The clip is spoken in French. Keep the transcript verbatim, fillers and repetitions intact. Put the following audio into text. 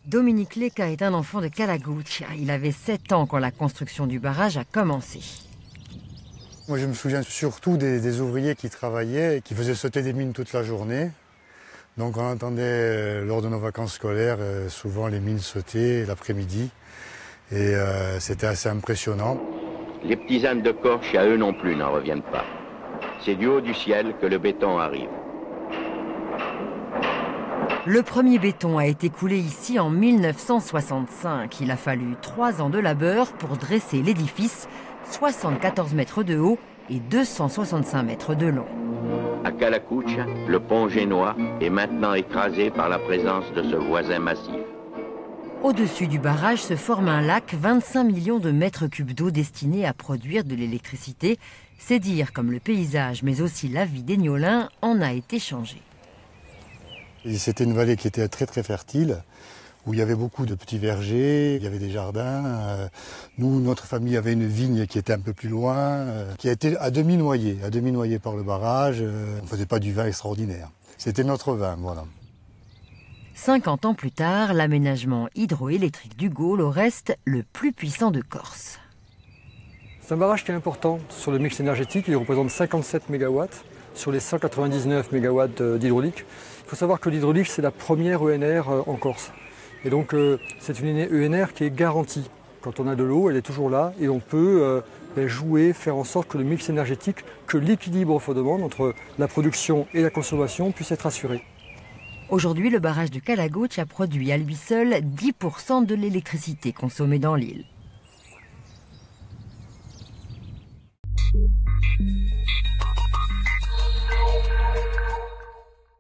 Dominique Léca est un enfant de Calagoutia. Il avait sept ans quand la construction du barrage a commencé. Moi, je me souviens surtout des, des ouvriers qui travaillaient et qui faisaient sauter des mines toute la journée. Donc on entendait euh, lors de nos vacances scolaires euh, souvent les mines sauter l'après-midi. Et euh, c'était assez impressionnant. Les petits ânes de Corche, à eux non plus, n'en reviennent pas. C'est du haut du ciel que le béton arrive. Le premier béton a été coulé ici en mille neuf cent soixante-cinq. Il a fallu trois ans de labeur pour dresser l'édifice, soixante-quatorze mètres de haut et deux cent soixante-cinq mètres de long. À Calacouche, le pont génois est maintenant écrasé par la présence de ce voisin massif. Au-dessus du barrage se forme un lac, vingt-cinq millions de mètres cubes d'eau destinés à produire de l'électricité. C'est dire comme le paysage, mais aussi la vie des Niolins en a été changée. C'était une vallée qui était très très fertile, où il y avait beaucoup de petits vergers, il y avait des jardins. Nous, notre famille avait une vigne qui était un peu plus loin, qui a été à demi noyée, à demi noyée par le barrage. On ne faisait pas du vin extraordinaire. C'était notre vin, voilà. cinquante ans plus tard, l'aménagement hydroélectrique du Gaulle reste le plus puissant de Corse. C'est un barrage qui est important sur le mix énergétique. Il représente cinquante-sept mégawatts sur les cent quatre-vingt-dix-neuf mégawatts d'hydraulique. Il faut savoir que l'hydraulique, c'est la première E N R en Corse. Et donc, euh, c'est une E N R qui est garantie. Quand on a de l'eau, elle est toujours là et on peut euh, jouer, faire en sorte que le mix énergétique, que l'équilibre faut demande entre la production et la consommation puisse être assuré. Aujourd'hui, le barrage de Calagoutia produit à lui seul dix pour cent de l'électricité consommée dans l'île.